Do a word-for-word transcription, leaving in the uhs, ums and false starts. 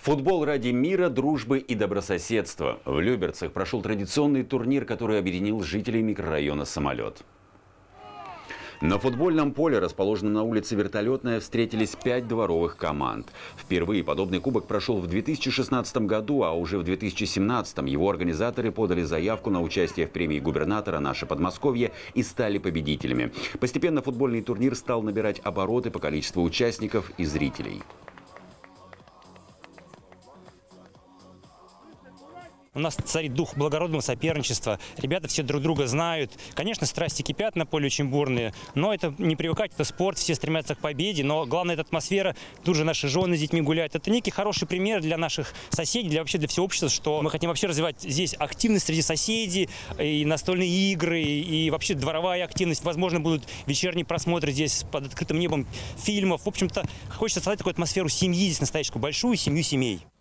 Футбол ради мира, дружбы и добрососедства. В Люберцах прошел традиционный турнир, который объединил жителей микрорайона «Самолет». На футбольном поле, расположенном на улице Вертолетная, встретились пять дворовых команд. Впервые подобный кубок прошел в две тысячи шестнадцатом году, а уже в две тысячи семнадцатом его организаторы подали заявку на участие в премии губернатора «Наше Подмосковье» и стали победителями. Постепенно футбольный турнир стал набирать обороты по количеству участников и зрителей. У нас царит дух благородного соперничества. Ребята все друг друга знают. Конечно, страсти кипят на поле очень бурные, но это не привыкать, это спорт, все стремятся к победе. Но главное, это атмосфера. Тут же наши жены с детьми гуляют. Это некий хороший пример для наших соседей, для вообще для всего общества, что мы хотим вообще развивать здесь активность среди соседей, и настольные игры, и вообще дворовая активность. Возможно, будут вечерние просмотры здесь под открытым небом фильмов. В общем-то, хочется создать такую атмосферу семьи здесь настоящую, большую семью семей.